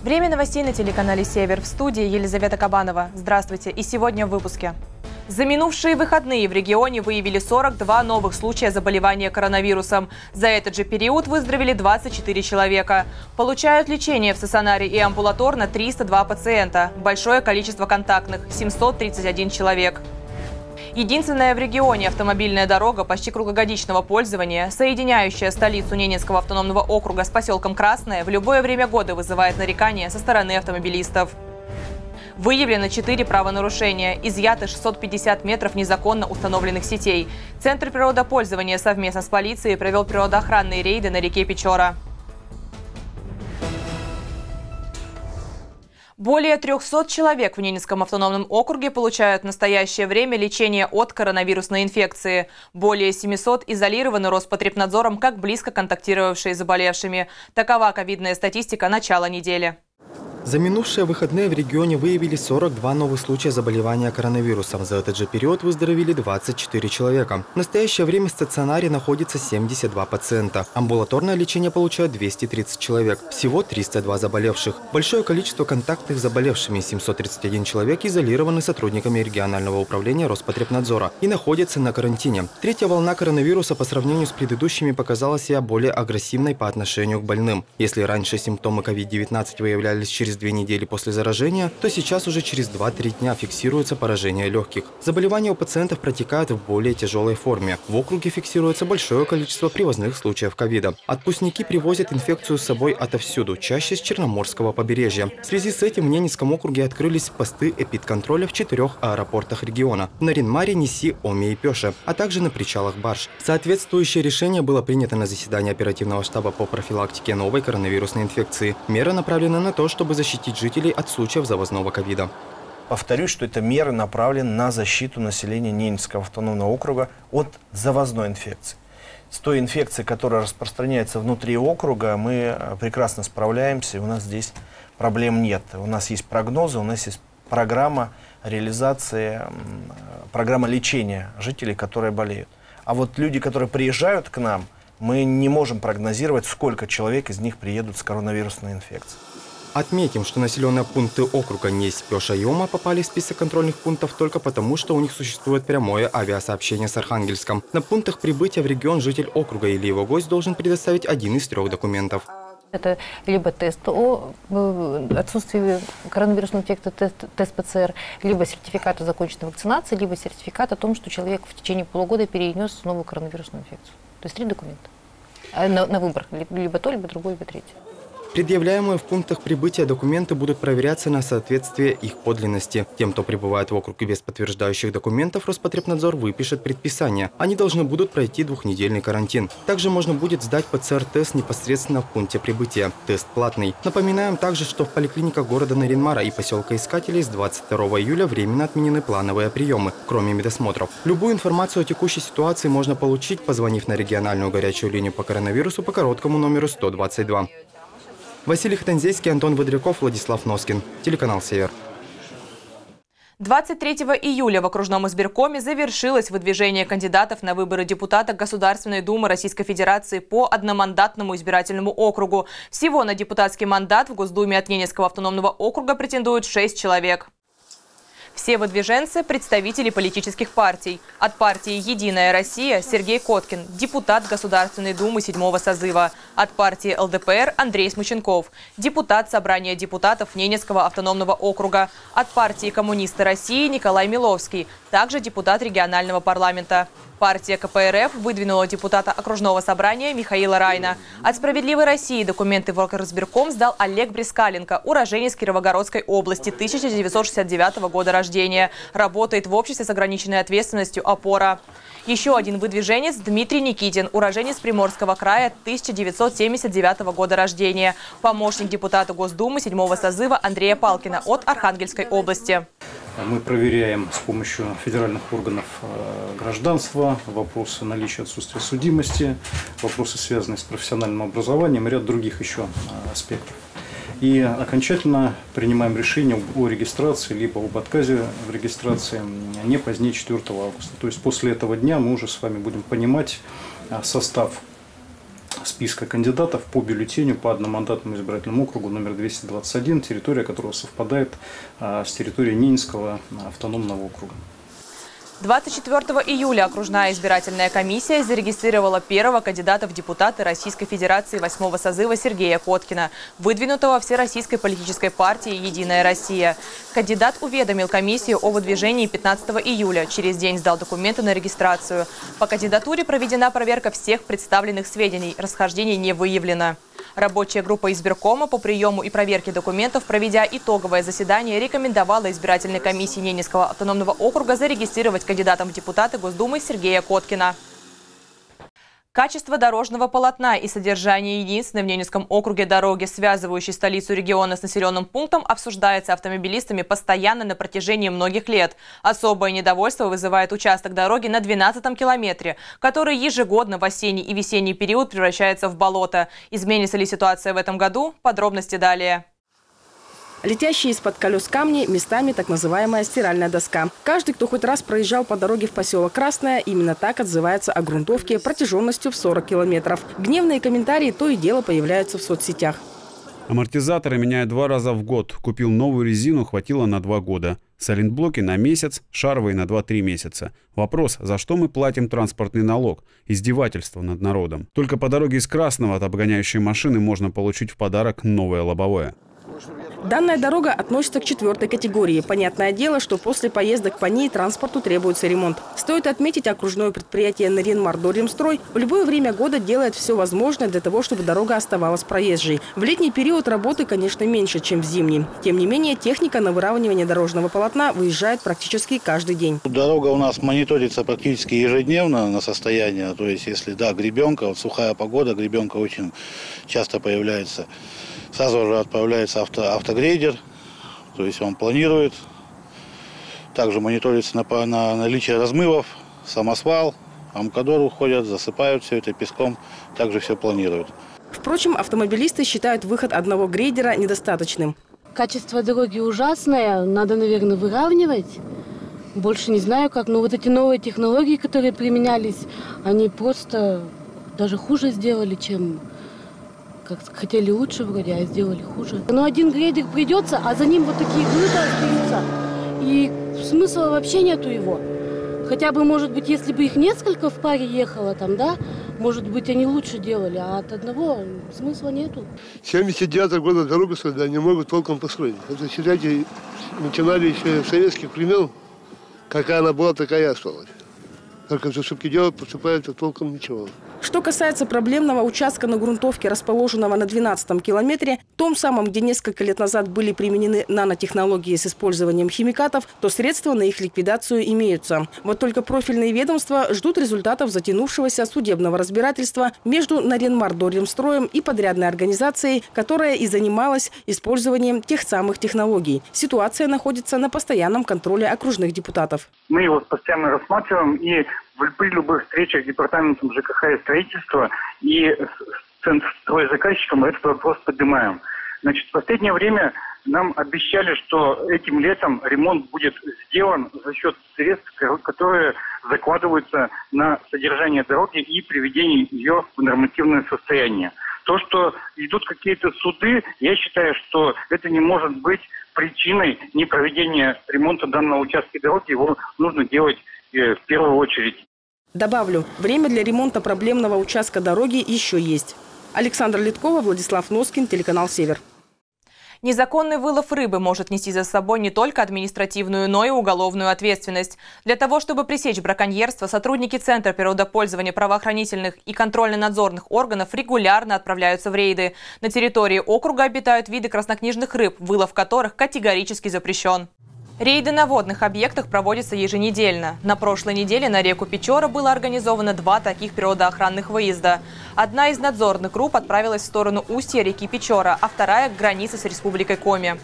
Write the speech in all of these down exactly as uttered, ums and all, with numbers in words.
Время новостей на телеканале «Север». В студии Елизавета Кабанова. Здравствуйте. И сегодня в выпуске. За минувшие выходные в регионе выявили сорок два новых случая заболевания коронавирусом. За этот же период выздоровели двадцать четыре человека. Получают лечение в стационаре и амбулаторно триста два пациента. Большое количество контактных – семьсот тридцать один человек. Единственная в регионе автомобильная дорога почти круглогодичного пользования, соединяющая столицу Ненецкого автономного округа с поселком Красное, в любое время года вызывает нарекания со стороны автомобилистов. Выявлено четыре правонарушения, изъято шестьсот пятьдесят метров незаконно установленных сетей. Центр природопользования совместно с полицией провел природоохранные рейды на реке Печора. Более трёхсот человек в Ненецком автономном округе получают в настоящее время лечение от коронавирусной инфекции. Более семисот изолированы Роспотребнадзором как близко контактировавшие с заболевшими. Такова ковидная статистика начала недели. За минувшие выходные в регионе выявили сорок два новых случая заболевания коронавирусом. За этот же период выздоровели двадцать четыре человека. В настоящее время в стационаре находится семьдесят два пациента. Амбулаторное лечение получают двести тридцать человек. Всего триста два заболевших. Большое количество контактных с заболевшими, семьсот тридцать один человек, изолированы сотрудниками регионального управления Роспотребнадзора и находятся на карантине. Третья волна коронавируса по сравнению с предыдущими показала себя более агрессивной по отношению к больным. Если раньше симптомы ковид девятнадцать выявлялись через две недели после заражения, то сейчас уже через два-три дня фиксируется поражение легких. Заболевания у пациентов протекают в более тяжелой форме. В округе фиксируется большое количество привозных случаев ковида. Отпускники привозят инфекцию с собой отовсюду, чаще с Черноморского побережья. В связи с этим в Ненецком округе открылись посты эпидконтроля в четырех аэропортах региона – на Рин-Маре, Неси, Оме и Пеше, а также на причалах барж. Соответствующее решение было принято на заседании оперативного штаба по профилактике новой коронавирусной инфекции. Мера направлена на то, чтобы защитить жителей от случаев завозного ковида. Повторюсь, что эта мера направлена на защиту населения Ненецкого автономного округа от завозной инфекции. С той инфекцией, которая распространяется внутри округа, мы прекрасно справляемся, и у нас здесь проблем нет. У нас есть прогнозы, у нас есть программа реализации, программа лечения жителей, которые болеют. А вот люди, которые приезжают к нам, мы не можем прогнозировать, сколько человек из них приедут с коронавирусной инфекцией. Отметим, что населенные пункты округа Неси, Пеша и Ома попали в список контрольных пунктов только потому, что у них существует прямое авиасообщение с Архангельском. На пунктах прибытия в регион житель округа или его гость должен предоставить один из трех документов. Это либо тест о отсутствии коронавирусной инфекции, тест, тест ПЦР, либо сертификат о законченной вакцинации, либо сертификат о том, что человек в течение полугода перенес новую коронавирусную инфекцию. То есть три документа. На, на выбор. Либо то, либо другое, либо третье. Предъявляемые в пунктах прибытия документы будут проверяться на соответствие их подлинности. Тем, кто прибывает в округ без подтверждающих документов, Роспотребнадзор выпишет предписание. Они должны будут пройти двухнедельный карантин. Также можно будет сдать ПЦР-тест непосредственно в пункте прибытия. Тест платный. Напоминаем также, что в поликлиниках города Нарин-Мара и поселка Искателей с двадцать второго июля временно отменены плановые приемы, кроме медосмотров. Любую информацию о текущей ситуации можно получить, позвонив на региональную горячую линию по коронавирусу по короткому номеру сто двадцать два. Василий Хтанзейский, Антон Водряков, Владислав Носкин. Телеканал «Север». двадцать третьего июля в окружном избиркоме завершилось выдвижение кандидатов на выборы депутата Государственной Думы Российской Федерации по одномандатному избирательному округу. Всего на депутатский мандат в Госдуме от Ненецкого автономного округа претендуют шесть человек. Все выдвиженцы – представители политических партий. От партии «Единая Россия» Сергей Коткин, депутат Государственной Думы седьмого созыва. От партии эл дэ пэ эр Андрей Смыченков, депутат Собрания депутатов Ненецкого автономного округа. От партии «Коммунисты России» Николай Миловский, также депутат регионального парламента. Партия ка пэ эр эф выдвинула депутата окружного собрания Михаила Райна. От «Справедливой России» документы в Окризбирком сдал Олег Брискаленко, уроженец Кировогородской области, тысяча девятьсот шестьдесят девятого года рождения. Работает в обществе с ограниченной ответственностью «Опора». Еще один выдвиженец – Дмитрий Никитин, уроженец Приморского края, тысяча девятьсот семьдесят девятого года рождения. Помощник депутата Госдумы седьмого созыва Андрея Палкина от Архангельской области. Мы проверяем с помощью федеральных органов гражданства вопросы наличия отсутствия судимости, вопросы, связанные с профессиональным образованием и ряд других еще аспектов. И окончательно принимаем решение о регистрации либо об отказе в регистрации не позднее четвёртого августа. То есть после этого дня мы уже с вами будем понимать состав списка кандидатов по бюллетеню по одномандатному избирательному округу номер двести двадцать один, территория которого совпадает а, с территорией Ненецкого автономного округа. двадцать четвёртого июля окружная избирательная комиссия зарегистрировала первого кандидата в депутаты Российской Федерации восьмого созыва Сергея Коткина, выдвинутого Всероссийской политической партией «Единая Россия». Кандидат уведомил комиссию о выдвижении пятнадцатого июля, через день сдал документы на регистрацию. По кандидатуре проведена проверка всех представленных сведений, расхождений не выявлено. Рабочая группа избиркома по приему и проверке документов, проведя итоговое заседание, рекомендовала избирательной комиссии Ненецкого автономного округа зарегистрировать кандидатом в депутаты Госдумы Сергея Коткина. Качество дорожного полотна и содержание единственной в Ненецком округе дороги, связывающей столицу региона с населенным пунктом, обсуждается автомобилистами постоянно на протяжении многих лет. Особое недовольство вызывает участок дороги на двенадцатом километре, который ежегодно в осенний и весенний период превращается в болото. Изменится ли ситуация в этом году? Подробности далее. Летящие из-под колес камни, местами так называемая стиральная доска. Каждый, кто хоть раз проезжал по дороге в поселок Красное, именно так отзывается о грунтовке протяженностью в сорок километров. Гневные комментарии то и дело появляются в соцсетях. Амортизаторы меняют два раза в год. Купил новую резину, хватило на два года. Сайлентблоки на месяц, шаровые на два-три месяца. Вопрос, за что мы платим транспортный налог? Издевательство над народом. Только по дороге из Красного от обгоняющей машины можно получить в подарок новое лобовое. Данная дорога относится к четвертой категории. Понятное дело, что после поездок по ней транспорту требуется ремонт. Стоит отметить, окружное предприятие Нарьян-Мар-Дорремстрой в любое время года делает все возможное для того, чтобы дорога оставалась проезжей. В летний период работы, конечно, меньше, чем в зимний. Тем не менее, техника на выравнивание дорожного полотна выезжает практически каждый день. Дорога у нас мониторится практически ежедневно на состояние. То есть, если да, гребенка, вот сухая погода, гребенка очень часто появляется. Сразу же отправляется авто, автогрейдер, то есть он планирует. Также мониторится на, на наличие размывов, самосвал, амкадор уходят, засыпают все это песком, также все планируют. Впрочем, автомобилисты считают выход одного грейдера недостаточным. Качество дороги ужасное, надо, наверное, выравнивать. Больше не знаю как, но вот эти новые технологии, которые применялись, они просто даже хуже сделали, чем... Как хотели лучше вроде, а сделали хуже. Но один грейдер придется, а за ним вот такие глыбы остаются. И смысла вообще нету его. Хотя бы, может быть, если бы их несколько в паре ехало там, да, может быть, они лучше делали, а от одного смысла нету. семьдесят девятого года дорогу сюда не могут толком построить. Это, считайте, начинали еще с советских времен, какая она была, такая и осталась. Только ошибки делают, поступают, а толком ничего. Что касается проблемного участка на грунтовке, расположенного на двенадцатом километре, том самом, где несколько лет назад были применены нанотехнологии с использованием химикатов, то средства на их ликвидацию имеются. Вот только профильные ведомства ждут результатов затянувшегося судебного разбирательства между Нарьян-Мар-Дорремстроем и подрядной организацией, которая и занималась использованием тех самых технологий. Ситуация находится на постоянном контроле окружных депутатов. Мы его постоянно рассматриваем и при любых встречах с департаментом ЖКХ и строительства и с стройзаказчиком этот вопрос поднимаем. Значит, в последнее время нам обещали, что этим летом ремонт будет сделан за счет средств, которые закладываются на содержание дороги и приведение ее в нормативное состояние. То, что идут какие-то суды, я считаю, что это не может быть причиной непроведения ремонта данного участка дороги. Его нужно делать в первую очередь. Добавлю, время для ремонта проблемного участка дороги еще есть. Александра Литкова, Владислав Носкин, телеканал «Север». Незаконный вылов рыбы может нести за собой не только административную, но и уголовную ответственность. Для того, чтобы пресечь браконьерство, сотрудники Центра природопользования правоохранительных и контрольно-надзорных органов регулярно отправляются в рейды. На территории округа обитают виды краснокнижных рыб, вылов которых категорически запрещен. Рейды на водных объектах проводятся еженедельно. На прошлой неделе на реку Печора было организовано два таких природоохранных выезда. Одна из надзорных групп отправилась в сторону устья реки Печора, а вторая – к границе с Республикой Коми.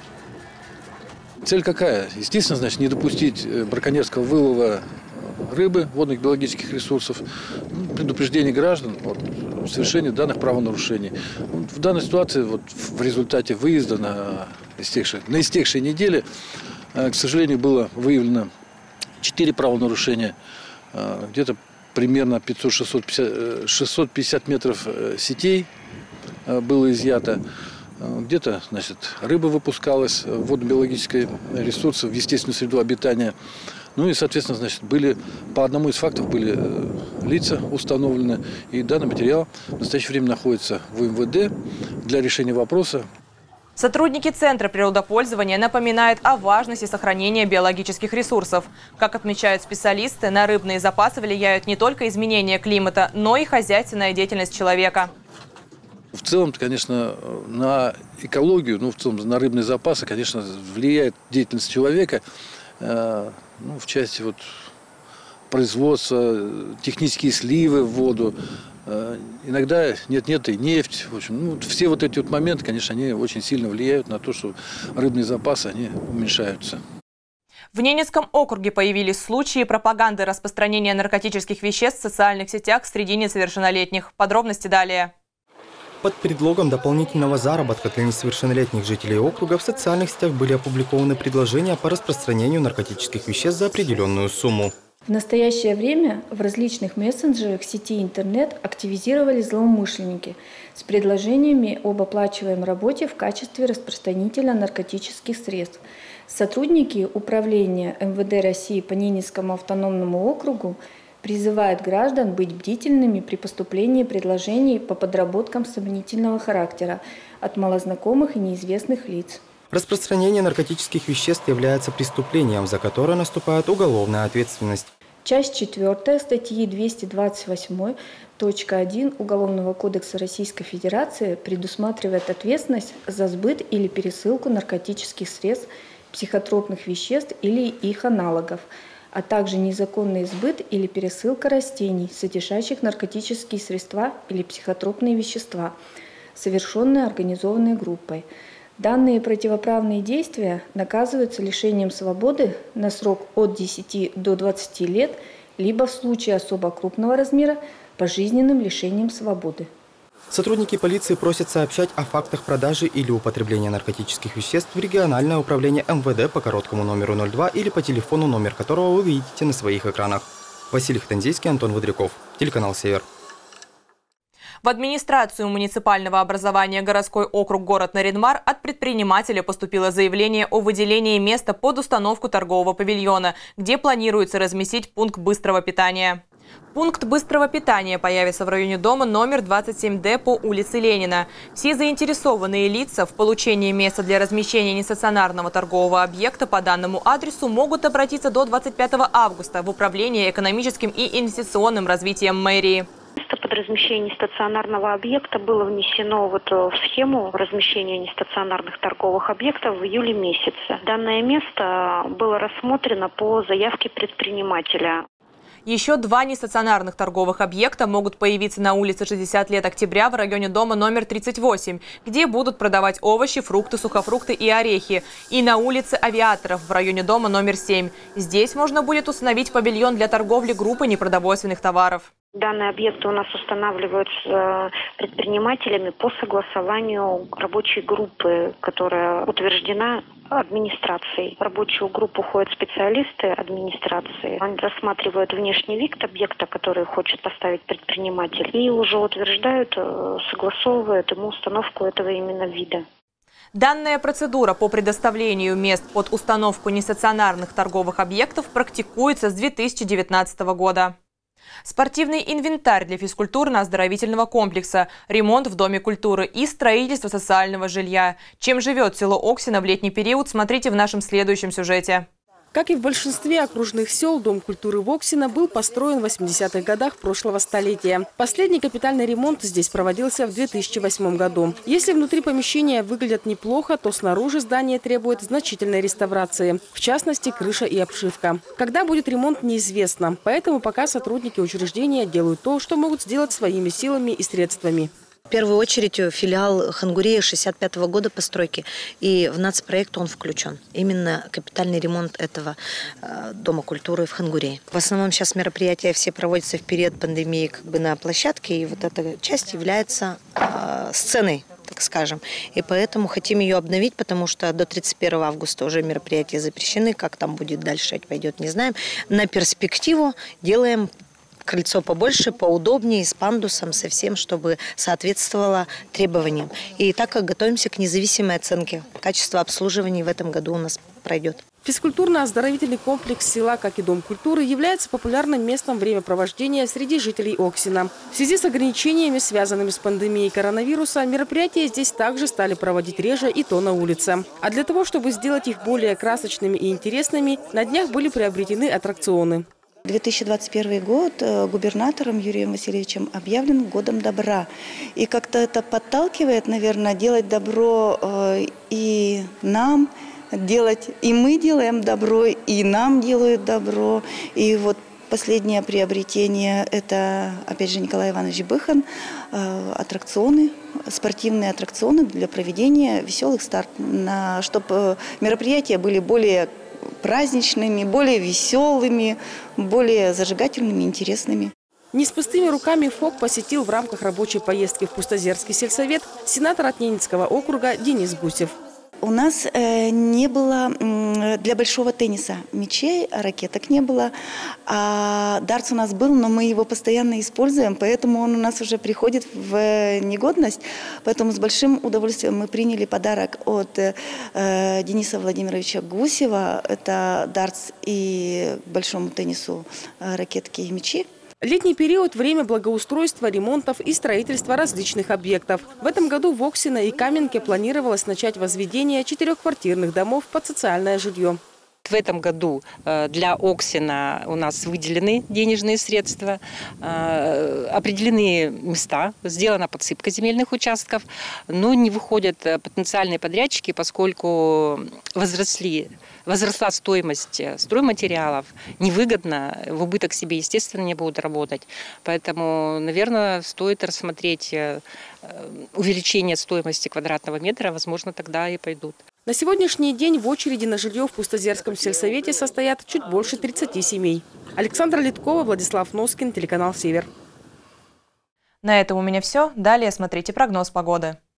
Цель какая? Естественно, значит, не допустить браконьерского вылова рыбы, водных биологических ресурсов, предупреждение граждан о совершении данных правонарушений. В данной ситуации, вот, в результате выезда на истекшей, на истекшей неделе, к сожалению, было выявлено четыре правонарушения. Где-то примерно пятьсот-шестьсот пятьдесят метров сетей было изъято. Где-то, значит, рыба выпускалась в водно-биологические ресурсы, в естественную среду обитания. Ну и, соответственно, значит, были, по одному из фактов были лица установлены. И данный материал в настоящее время находится в эм вэ дэ для решения вопроса. Сотрудники Центра природопользования напоминают о важности сохранения биологических ресурсов. Как отмечают специалисты, на рыбные запасы влияют не только изменения климата, но и хозяйственная деятельность человека. В целом, конечно, на экологию, ну, в целом на рыбные запасы, конечно, влияет деятельность человека, э, ну, в части вот производства, технические сливы в воду. Э, иногда нет-нет и нефть. В общем, ну, все вот эти вот моменты, конечно, они очень сильно влияют на то, что рыбные запасы, они уменьшаются. В Ненецком округе появились случаи пропаганды распространения наркотических веществ в социальных сетях среди несовершеннолетних. Подробности далее. Под предлогом дополнительного заработка для несовершеннолетних жителей округа в социальных сетях были опубликованы предложения по распространению наркотических веществ за определенную сумму. В настоящее время в различных мессенджерах сети интернет активизировались злоумышленники с предложениями об оплачиваемой работе в качестве распространителя наркотических средств. Сотрудники управления эм вэ дэ России по Ненецкому автономному округу призывают граждан быть бдительными при поступлении предложений по подработкам сомнительного характера от малознакомых и неизвестных лиц. Распространение наркотических веществ является преступлением, за которое наступает уголовная ответственность. Часть четвертая статьи двести двадцать восемь точка один Уголовного кодекса Российской Федерации предусматривает ответственность за сбыт или пересылку наркотических средств, психотропных веществ или их аналогов, а также незаконный сбыт или пересылка растений, содержащих наркотические средства или психотропные вещества, совершенные организованной группой. Данные противоправные действия наказываются лишением свободы на срок от десяти до двадцати лет, либо в случае особо крупного размера – пожизненным лишением свободы. Сотрудники полиции просят сообщать о фактах продажи или употребления наркотических веществ в региональное управление эм вэ дэ по короткому номеру ноль два или по телефону, номер которого вы видите на своих экранах. Василий Хтанзейский, Антон Выдряков, телеканал «Север». В администрацию муниципального образования городской округ город Нарьян-Мар от предпринимателя поступило заявление о выделении места под установку торгового павильона, где планируется разместить пункт быстрого питания. Пункт быстрого питания появится в районе дома номер двадцать семь дэ по улице Ленина. Все заинтересованные лица в получении места для размещения нестационарного торгового объекта по данному адресу могут обратиться до двадцать пятого августа в Управление экономическим и инвестиционным развитием мэрии. Место под размещение стационарного объекта было внесено вот в схему размещения нестационарных торговых объектов в июле месяце. Данное место было рассмотрено по заявке предпринимателя. Еще два нестационарных торговых объекта могут появиться на улице шестьдесят лет октября в районе дома номер тридцать восемь, где будут продавать овощи, фрукты, сухофрукты и орехи. И на улице Авиаторов в районе дома номер семь. Здесь можно будет установить павильон для торговли группы непродовольственных товаров. Данные объекты у нас устанавливаются предпринимателями по согласованию рабочей группы, которая утверждена администрацией. В рабочую группу ходят специалисты администрации. Они рассматривают внешний вид объекта, который хочет поставить предприниматель, и уже утверждают, согласовывают ему установку этого именно вида. Данная процедура по предоставлению мест под установку нестационарных торговых объектов практикуется с две тысячи девятнадцатого года. Спортивный инвентарь для физкультурно-оздоровительного комплекса, ремонт в Доме культуры и строительство социального жилья. Чем живет село Оксино в летний период, смотрите в нашем следующем сюжете. Как и в большинстве окружных сел, Дом культуры в Оксино был построен в восьмидесятых годах прошлого столетия. Последний капитальный ремонт здесь проводился в две тысячи восьмом году. Если внутри помещения выглядят неплохо, то снаружи здание требует значительной реставрации. В частности, крыша и обшивка. Когда будет ремонт, неизвестно. Поэтому пока сотрудники учреждения делают то, что могут сделать своими силами и средствами. В первую очередь филиал Хангурея шестьдесят пятого года постройки, и в нацпроект он включен. Именно капитальный ремонт этого э, Дома культуры в Хангурее. В основном сейчас мероприятия все проводятся в период пандемии как бы на площадке, и вот эта часть является э, сценой, так скажем. И поэтому хотим ее обновить, потому что до тридцать первого августа уже мероприятия запрещены. Как там будет дальше, пойдет, не знаем. На перспективу делаем Крыльцо побольше, поудобнее, с пандусом, со всем, чтобы соответствовало требованиям. И так как готовимся к независимой оценке, качество обслуживания в этом году у нас пройдет. Физкультурно-оздоровительный комплекс села, как и Дом культуры, является популярным местом времяпровождения среди жителей Оксина. В связи с ограничениями, связанными с пандемией коронавируса, мероприятия здесь также стали проводить реже и то на улице. А для того, чтобы сделать их более красочными и интересными, на днях были приобретены аттракционы. две тысячи двадцать первый год губернатором Юрием Васильевичем объявлен годом добра. И как-то это подталкивает, наверное, делать добро и нам, делать, и мы делаем добро, и нам делают добро. И вот последнее приобретение – это, опять же, Николай Иванович Быхан, аттракционы, спортивные аттракционы для проведения веселых стартов, чтобы мероприятия были более праздничными, более веселыми, более зажигательными, интересными. Не с пустыми руками ФОК посетил в рамках рабочей поездки в Пустозерский сельсовет сенатор от Ненецкого округа Денис Гусев. У нас э, не было э, для большого тенниса мячей, ракеток не было. А дартс у нас был, но мы его постоянно используем, поэтому он у нас уже приходит в негодность. Поэтому с большим удовольствием мы приняли подарок от э, Дениса Владимировича Гусева. Это дартс и к большому теннису э, ракетки и мячи. Летний период – время благоустройства, ремонтов и строительства различных объектов. В этом году в Оксино и Каменке планировалось начать возведение четырехквартирных домов под социальное жилье. В этом году для Оксина у нас выделены денежные средства, определены места, сделана подсыпка земельных участков, но не выходят потенциальные подрядчики, поскольку возросли, возросла стоимость стройматериалов, невыгодно, в убыток себе, естественно, не будут работать. Поэтому, наверное, стоит рассмотреть увеличение стоимости квадратного метра, возможно, тогда и пойдут. На сегодняшний день в очереди на жилье в Пустозерском сельсовете состоят чуть больше тридцати семей. Александра Литкова, Владислав Носкин, телеканал «Север». На этом у меня все. Далее смотрите прогноз погоды.